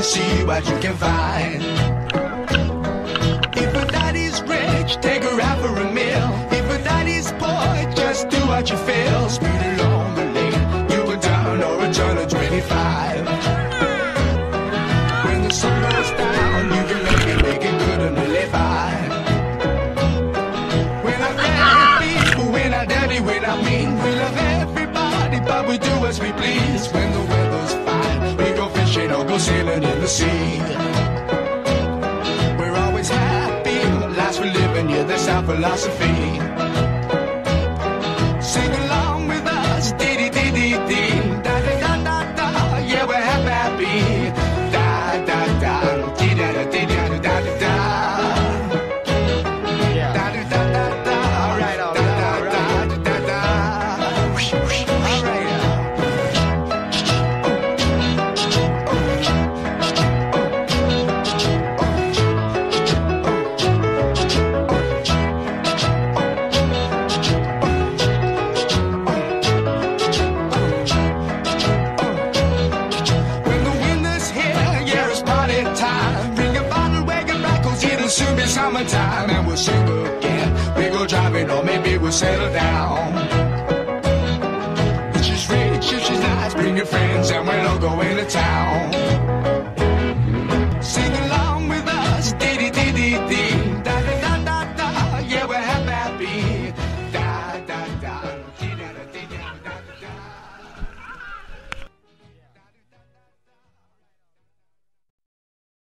and see what you can find. If a daddy's rich, take her out for a meal. If a daddy's poor, just do what you feel. Speed along the lane, you go down or a turn of 25. When the sun goes down, you can make it good and live by. We're not bad people, we're not dirty, we're not mean. We love everybody, but we do as we please. When the weather's fine, we go fishing or go sailing in the sea. We're always happy, lives we're living, yeah, that's our philosophy. Sing along with us, dee-dee-dee-dee-dee, da-da-da-da-da, yeah, we're happy, da-da-da, dee-da-da-dee-da-da-da-da. Soon be summertime and we'll sing again. We go driving or maybe we'll settle down. If she's rich, if she's nice, bring your friends and we'll all go into town.